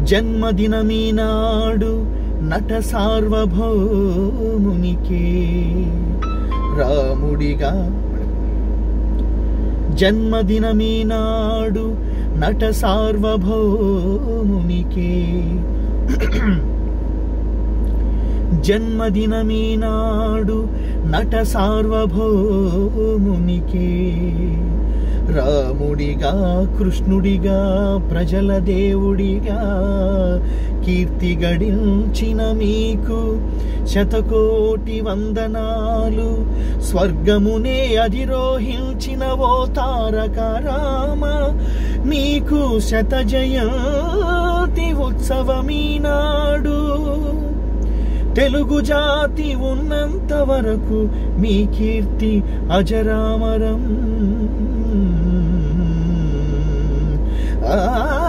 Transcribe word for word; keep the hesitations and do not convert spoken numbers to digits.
జన్మదినమీనాడు నట సార్వభౌమునికే రాముడిగా జన్మదినమీనాడు నట సార్వభౌమునికే జన్మదినమీనాడు నట సార్వభౌమునికే రాముడిగా కృష్ణుడిగా ప్రజల దేవుడిగా కీర్తి గడించిన మీకు శతకోటి వందనాలు. స్వర్గమునే అధిరోహించిన ఓ తారక రామ మీకు శత జయంతి ఉత్సవమీనాడు. తెలుగు జాతి ఉన్నంత వరకు మీ కీర్తి అజరామరం. ఆ